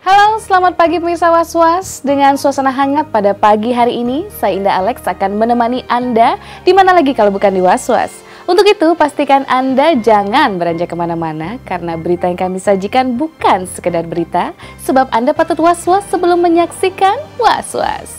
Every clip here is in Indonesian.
Halo, selamat pagi pemirsa Was-Was. Dengan suasana hangat pada pagi hari ini, saya Indah Alex akan menemani Anda di mana lagi kalau bukan di Was-Was. Untuk itu, pastikan Anda jangan beranjak kemana-mana karena berita yang kami sajikan bukan sekedar berita, sebab Anda patut was-was sebelum menyaksikan Was-Was.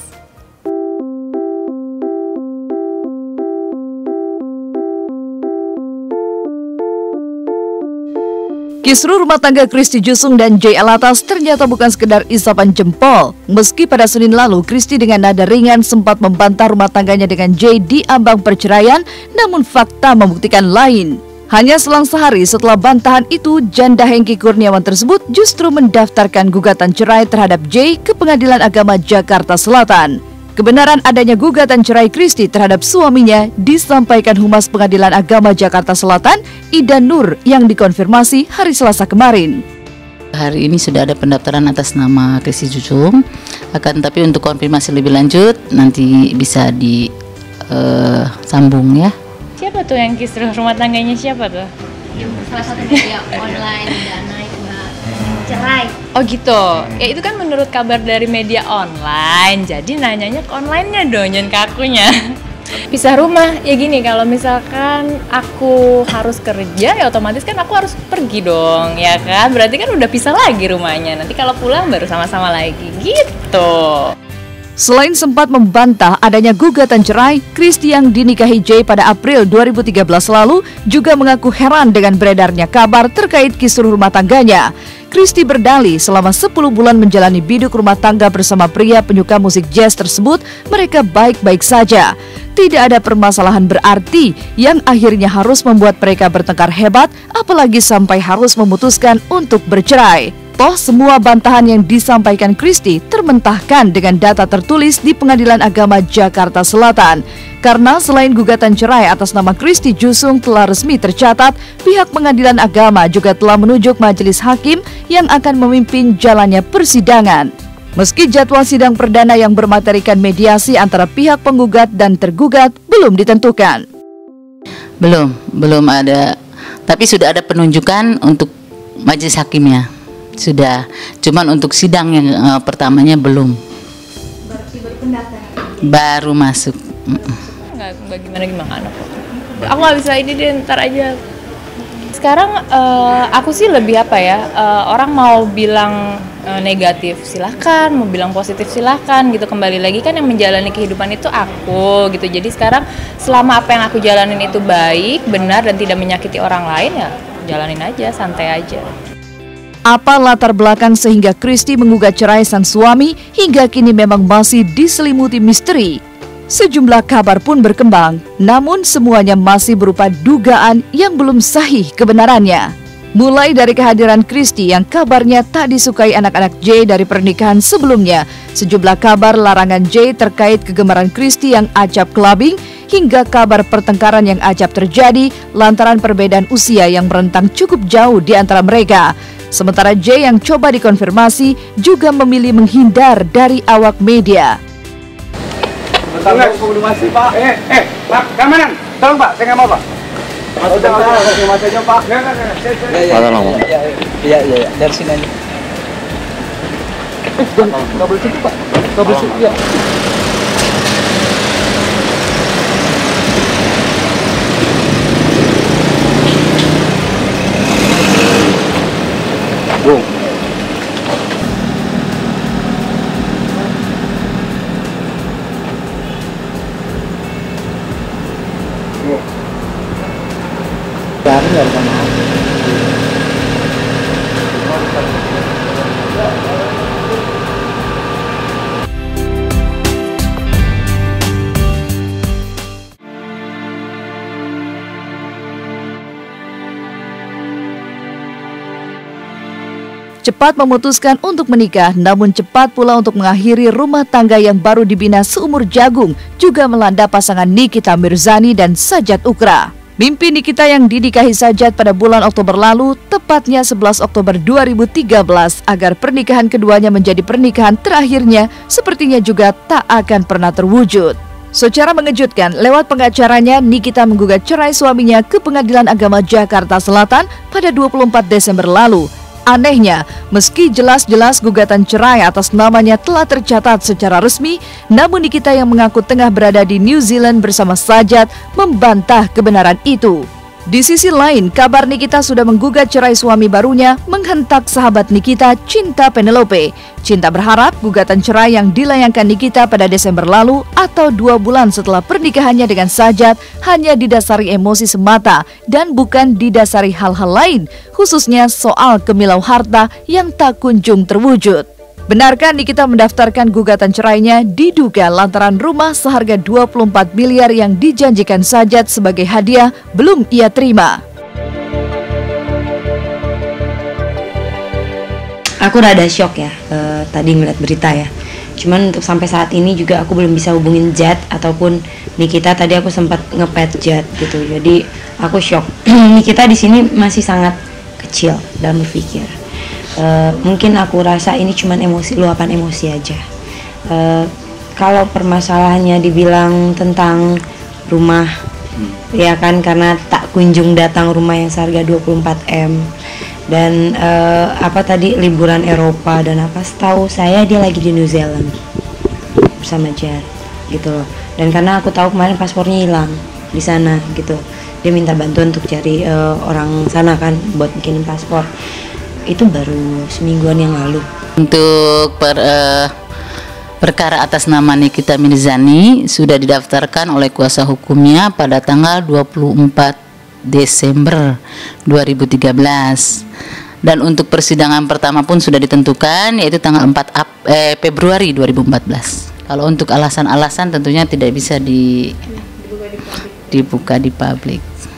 Kisruh rumah tangga Christy Jusung dan Jay Alatas ternyata bukan sekedar isapan jempol. Meski pada Senin lalu Christy dengan nada ringan sempat membantah rumah tangganya dengan Jay di ambang perceraian, namun fakta membuktikan lain. Hanya selang sehari setelah bantahan itu, janda Hengki Kurniawan tersebut justru mendaftarkan gugatan cerai terhadap Jay ke Pengadilan Agama Jakarta Selatan. Kebenaran adanya gugatan cerai Christy terhadap suaminya disampaikan Humas Pengadilan Agama Jakarta Selatan, Ida Nur, yang dikonfirmasi hari Selasa kemarin. Hari ini sudah ada pendaftaran atas nama Christy Jusung, tapi untuk konfirmasi lebih lanjut nanti bisa disambung ya. Siapa tuh yang kisruh rumah tangganya, siapa tuh? Salah satu media online Dana itu cerai. Oh gitu, ya itu kan menurut kabar dari media online, jadi nanyanya ke online-nya dong, jangan ke akunya. Pisah rumah, ya gini, kalau misalkan aku harus kerja ya otomatis kan aku harus pergi dong, ya kan? Berarti kan udah pisah lagi rumahnya, nanti kalau pulang baru sama-sama lagi, gitu. Selain sempat membantah adanya gugatan cerai, Christy yang dinikahi Jay pada April 2013 lalu juga mengaku heran dengan beredarnya kabar terkait kisruh rumah tangganya. Christy berdalih selama 10 bulan menjalani biduk rumah tangga bersama pria penyuka musik jazz tersebut, mereka baik-baik saja. Tidak ada permasalahan berarti yang akhirnya harus membuat mereka bertengkar hebat, apalagi sampai harus memutuskan untuk bercerai. Toh semua bantahan yang disampaikan Christy termentahkan dengan data tertulis di Pengadilan Agama Jakarta Selatan. Karena selain gugatan cerai atas nama Christy Jusung telah resmi tercatat, pihak Pengadilan Agama juga telah menunjuk majelis hakim yang akan memimpin jalannya persidangan. Meski jadwal sidang perdana yang bermaterikan mediasi antara pihak penggugat dan tergugat belum ditentukan. Belum ada, tapi sudah ada penunjukan untuk majelis hakimnya. Sudah, cuman untuk sidang yang pertamanya belum. Baru masuk. Nggak gimana aku nggak bisa ini deh, ntar aja. Sekarang aku sih lebih orang mau bilang negatif silahkan, mau bilang positif silahkan gitu. Kembali lagi kan yang menjalani kehidupan itu aku gitu. Jadi sekarang selama apa yang aku jalanin itu baik, benar dan tidak menyakiti orang lain, ya jalanin aja, santai aja. Apa latar belakang sehingga Christy menggugat cerai sang suami hingga kini memang masih diselimuti misteri. Sejumlah kabar pun berkembang, namun semuanya masih berupa dugaan yang belum sahih kebenarannya. Mulai dari kehadiran Christy yang kabarnya tak disukai anak-anak Jay dari pernikahan sebelumnya, sejumlah kabar larangan Jay terkait kegemaran Christy yang acap clubbing, hingga kabar pertengkaran yang acap terjadi lantaran perbedaan usia yang merentang cukup jauh di antara mereka. Sementara Jay yang coba dikonfirmasi juga memilih menghindar dari awak media. Enggak, konfirmasi Pak. Pak, keamanan. Tolong Pak, saya nggak mau Pak. Konfirmasi aja Pak. Enggak. Iya, dari sini aja. Nggak boleh tutup Pak. Nggak boleh tutup, ya. Bung. Dari sana. Cepat memutuskan untuk menikah, namun cepat pula untuk mengakhiri rumah tangga yang baru dibina seumur jagung juga melanda pasangan Nikita Mirzani dan Sajat Ukra. Mimpi Nikita yang dinikahi Sajat pada bulan Oktober lalu, tepatnya 11 Oktober 2013, agar pernikahan keduanya menjadi pernikahan terakhirnya, sepertinya juga tak akan pernah terwujud. Secara mengejutkan, lewat pengacaranya, Nikita menggugat cerai suaminya ke Pengadilan Agama Jakarta Selatan pada 24 Desember lalu. Anehnya, meski jelas-jelas gugatan cerai atas namanya telah tercatat secara resmi, namun Nikita yang mengaku tengah berada di New Zealand bersama Sajat membantah kebenaran itu. Di sisi lain, kabar Nikita sudah menggugat cerai suami barunya menghentak sahabat Nikita, Cinta Penelope. Cinta berharap gugatan cerai yang dilayangkan Nikita pada Desember lalu atau 2 bulan setelah pernikahannya dengan Sajat hanya didasari emosi semata dan bukan didasari hal-hal lain, khususnya soal kemilau harta yang tak kunjung terwujud. Benarkah Nikita mendaftarkan gugatan cerainya diduga lantaran rumah seharga 24 miliar yang dijanjikan Sajat sebagai hadiah belum ia terima? Aku rada shock ya tadi ngeliat berita ya. Cuman untuk sampai saat ini juga aku belum bisa hubungin Jad ataupun Nikita. Tadi aku sempat ngepet Jad gitu. Jadi aku shock. Nikita di sini masih sangat kecil dalam berpikir. Mungkin aku rasa ini cuman luapan emosi aja. Kalau permasalahannya dibilang tentang rumah, ya kan, karena tak kunjung datang rumah yang seharga 24M dan apa tadi liburan Eropa dan apa, setahu saya dia lagi di New Zealand bersama Jar gitu loh. Dan karena aku tahu kemarin paspornya hilang di sana gitu, dia minta bantuan untuk cari orang sana kan buat bikinin paspor. Itu baru semingguan yang lalu. Untuk perkara atas nama Nikita Mirzani sudah didaftarkan oleh kuasa hukumnya pada tanggal 24 Desember 2013. Dan untuk persidangan pertama pun sudah ditentukan, yaitu tanggal 4 Februari 2014. Kalau untuk alasan-alasan tentunya tidak bisa dibuka di publik.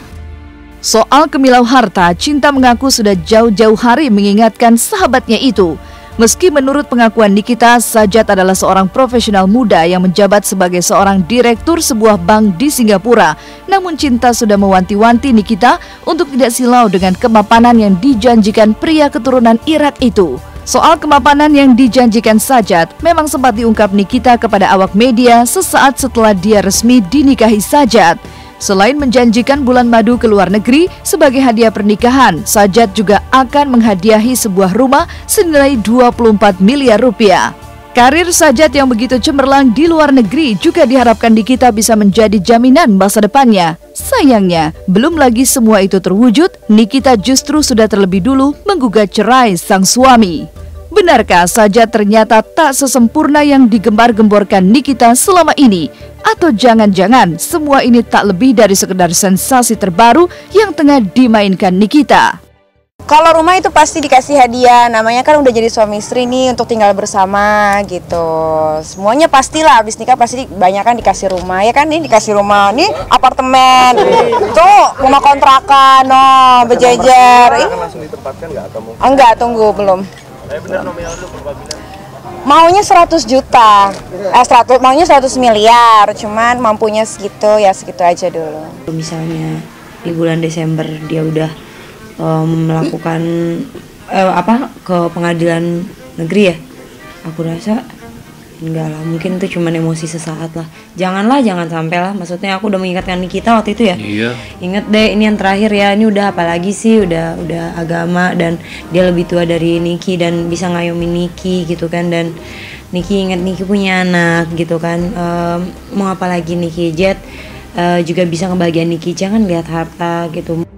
Soal kemilau harta, Cinta mengaku sudah jauh-jauh hari mengingatkan sahabatnya itu. Meski menurut pengakuan Nikita, Sajat adalah seorang profesional muda yang menjabat sebagai seorang direktur sebuah bank di Singapura. Namun Cinta sudah mewanti-wanti Nikita untuk tidak silau dengan kemapanan yang dijanjikan pria keturunan Irak itu. Soal kemapanan yang dijanjikan Sajat memang sempat diungkap Nikita kepada awak media sesaat setelah dia resmi dinikahi Sajat. Selain menjanjikan bulan madu ke luar negeri sebagai hadiah pernikahan, Sajat juga akan menghadiahi sebuah rumah senilai 24 miliar rupiah. Karir Sajat yang begitu cemerlang di luar negeri juga diharapkan Nikita bisa menjadi jaminan masa depannya. Sayangnya, belum lagi semua itu terwujud, Nikita justru sudah terlebih dulu menggugat cerai sang suami. Benarkah Sajat ternyata tak sesempurna yang digembar-gemborkan Nikita selama ini? Atau jangan-jangan semua ini tak lebih dari sekedar sensasi terbaru yang tengah dimainkan Nikita? Kalau rumah itu pasti dikasih hadiah, namanya kan udah jadi suami istri nih untuk tinggal bersama gitu. Semuanya pastilah habis nikah pasti banyak kan dikasih rumah, ya kan, ini dikasih rumah, nih apartemen, tuh rumah kontrakan, berjejer. Akan langsung ditempatkan nggak atau mungkin? Enggak, tunggu belum. Benar nominal dulu berapa miliar? Maunya 100 juta, maunya 100 miliar, cuman mampunya segitu, ya segitu aja dulu. Misalnya di bulan Desember dia udah melakukan ke pengadilan negeri ya, aku rasa enggak lah, mungkin itu cuma emosi sesaat lah. Jangan sampai lah, maksudnya aku udah mengingatkan Nikita waktu itu ya. Iya. Ingat deh, ini yang terakhir ya, ini udah apalagi sih, udah agama dan dia lebih tua dari Niki dan bisa ngayomin Niki gitu kan, dan Niki ingat Niki punya anak gitu kan. Mau apa lagi Niki, Jet juga bisa ngebahagiain Niki, jangan lihat harta gitu.